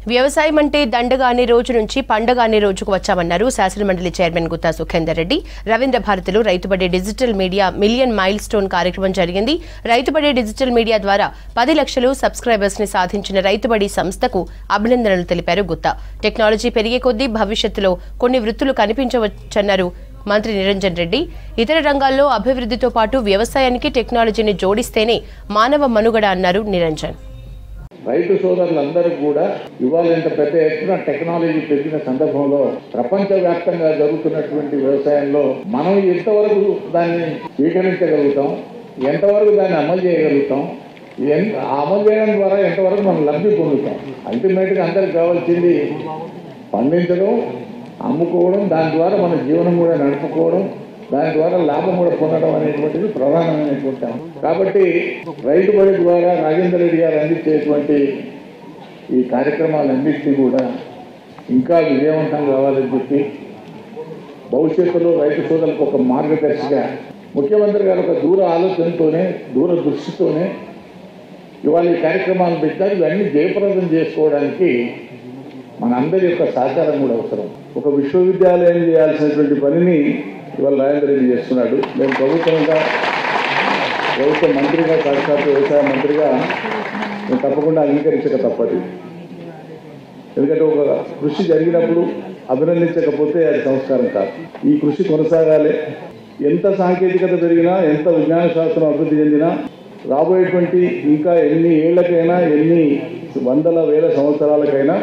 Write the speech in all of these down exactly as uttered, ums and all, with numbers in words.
వ్యవసాయం అంటే దండగా అనే రోజు నుంచి పండగ అనే రోజుకు వచ్చామన్నారు శాసనమండలి చైర్మన్ గుత్తా సుఖేందర్ రెడ్డి. రవీంద్ర భారతిలో Rythu Badi digital media million milestone కార్యక్రమం జరిగింది. రైతుబడే డిజిటల్ మీడియా ద్వారా పది లక్షలు సబ్స్క్రైబర్స్ ని సాధించిన రైతుబడి సంస్థకు అభినందనలు తెలిపారు గుత్తా. టెక్నాలజీ పెరిగే కొద్దీ భవిష్యత్తులో కొన్ని వృత్తులు కనిపించవచ్చన్నారు మంత్రి నిరంజన్ రెడ్డి. ఇతర రంగాల్లో అభివృద్ధితో పాటు వ్యవసాయానికి టెక్నాలజీని జోడిస్తేనే మానవ మనుగడ అన్నారు నిరంజన్. రైతు సోదరులందరూ కూడా ఇవాళ ఇంత పెద్ద ఎత్తున టెక్నాలజీ పెరిగిన సందర్భంలో ప్రపంచవ్యాప్తంగా జరుగుతున్నటువంటి వ్యవసాయంలో మనం ఎంతవరకు దాన్ని స్వీకరించగలుగుతాం, ఎంతవరకు దాన్ని అమలు చేయగలుగుతాం, అమలు చేయడం ద్వారా ఎంతవరకు మనం లబ్ధి పొందుతాం. అల్టిమేట్గా అందరికి కావాల్సింది పండించడం, అమ్ముకోవడం, దాని ద్వారా మన జీవనం కూడా నడుపుకోవడం, దాని ద్వారా లాభం కూడా పొందడం అనేటువంటిది ప్రధానమైనటువంటి. కాబట్టి రైతు బడి ద్వారా రాజేందర్ రెడ్డి గారు అందించేటువంటి ఈ కార్యక్రమాలన్నింటినీ కూడా ఇంకా విజయవంతం కావాలని చెప్పి భవిష్యత్తులో రైతు సోదరులకు ఒక మార్గదర్శిగా ముఖ్యమంత్రి గారు ఒక దూర ఆలోచనతోనే దూర దృష్టితోనే ఇవాళ ఈ కార్యక్రమాలు పెట్టారు. ఇవన్నీ జయప్రదం చేసుకోవడానికి మన అందరి యొక్క సహకారం కూడా అవసరం. ఒక విశ్వవిద్యాలయం చేయాల్సినటువంటి పనిని ఇవాళ రాజేందర్ రెడ్డి చేస్తున్నాడు. మేము ప్రభుత్వంగా ప్రభుత్వ మంత్రిగా సాక్షాత్ వ్యవసాయ మంత్రిగా మేము తప్పకుండా అంగీకరించక తప్పదు. ఎందుకంటే ఒక కృషి జరిగినప్పుడు అభినందించకపోతే అది సంస్కారం కాదు. ఈ కృషి కొనసాగాలి. ఎంత సాంకేతికత పెరిగినా, ఎంత విజ్ఞాన శాస్త్రం అభివృద్ధి చెందినా, రాబోయేటువంటి ఇంకా ఎన్ని ఏళ్లకైనా, ఎన్ని వందల వేల సంవత్సరాలకైనా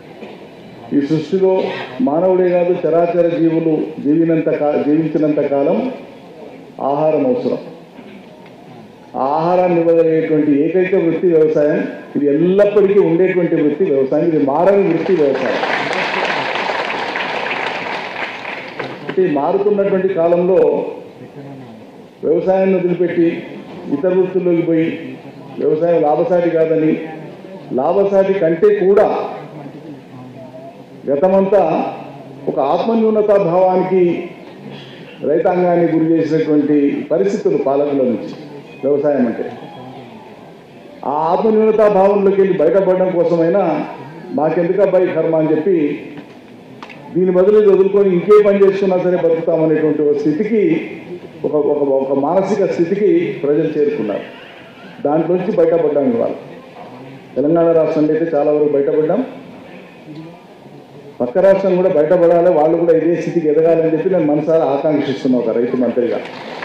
ఈ సృష్టిలో మానవుడే కాదు చరాచర జీవులు జీవినంత కా జీవించినంత కాలం ఆహారం అవసరం. ఆ ఆహారాన్ని ఇవ్వగలిగేటువంటి ఏకైక వృత్తి వ్యవసాయం. ఇది ఎల్లప్పటికీ ఉండేటువంటి వృత్తి వ్యవసాయం. ఇది మారని వృత్తి వ్యవసాయం. అంటే మారుతున్నటువంటి కాలంలో వ్యవసాయాన్ని వదిలిపెట్టి ఇతర వృత్తుల్లోకి పోయి వ్యవసాయం లాభసాటి కాదని, లాభసాటి కంటే కూడా గతమంతా ఒక ఆత్మన్యూనతా భావానికి రైతాంగాన్ని గురి చేసినటువంటి పరిస్థితులు పాలకుల నుంచి వ్యవసాయం అంటే. ఆ ఆత్మన్యూనతా భావంలోకి వెళ్ళి బయటపడడం కోసమైనా మాకెందుకు అబ్బాయి కర్మ అని చెప్పి దీని బదులు వదులుకొని ఇంకే పని చేసుకున్నా సరే బతుకుతామనేటువంటి ఒక స్థితికి ఒక ఒక మానసిక స్థితికి ప్రజలు చేరుకున్నారు. దాంట్లోంచి బయటపడ్డాం. ఇవాళ తెలంగాణ రాష్ట్రంలో అయితే చాలా వరకు బయటపడ్డాం. పక్క రాష్ట్రం కూడా బయటపడాలి, వాళ్ళు కూడా ఇదే స్థితికి ఎదగాలని చెప్పి నేను మనసారా ఆకాంక్షిస్తున్నా ఒక రైతు మంత్రిగా.